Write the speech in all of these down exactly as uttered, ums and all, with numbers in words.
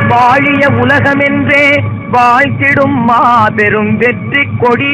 வாழிய உலகமென்றே வாழ்த்திடும் மாபெரும் வெற்றி கொடி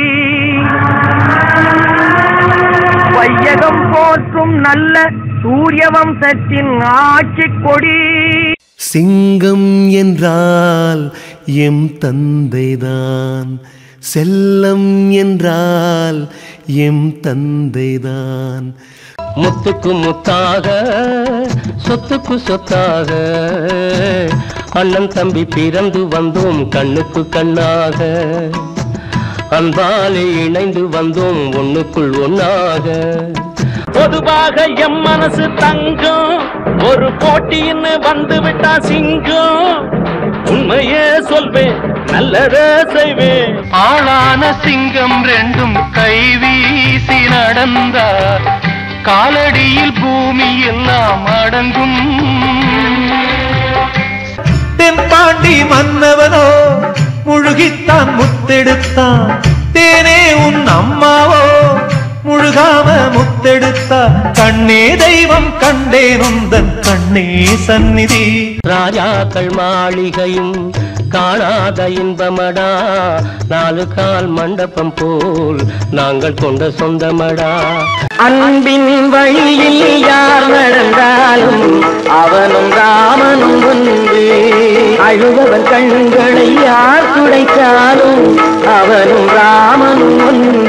வையகம் போற்றும் நல்ல சூரிய வம்சத்தின் ஆட்சி கொடி. சிங்கம் என்றால் எம் தந்தைதான், செல்லம் என்றால் எம் தந்தைதான். முத்துக்கு முத்தாக சொத்துக்கு சொத்தாக அண்ணன் தம்பி பிறந்து வந்தோம் கண்ணுக்கு கண்ணாக, அன்பாலே இணைந்து வந்தோம் ஒண்ணுக்குள் ஒன்னாக. பொதுவாக எம் மனசு தங்கம், ஒரு போட்டின்னு வந்து விட்டா சிங்கம். உண்மையே சொல்வேன் நல்லதே செய்வேன். ஆளான சிங்கம் ரெண்டும் கைவீசி நடந்தா காலடியில் பூமி எல்லாம் அடங்கும். தென்பாண்டி மன்னவனோ முழுகித்தான் முத்தெடுத்தான், தேனே உன் அம்மாவோ முழுகாம முத்தெடுத்தா. கண்ணே தெய்வம் கண்டேன் உந்தன் கண்ணே சந்நிதி. ராஜாக்கள் மாளிகையும் காணாத இன்பமடா, நாலு கால் மண்டபம் போல் நாங்கள் கொண்ட சொந்தமடா. அன்பின் வழியில் யார் நடந்தாலும் அவனும் ராமனும் ஒன்று, அழுபவன் கண்களை யார் துடைத்தாலும் அவனும் ராமனும் ஒன்று.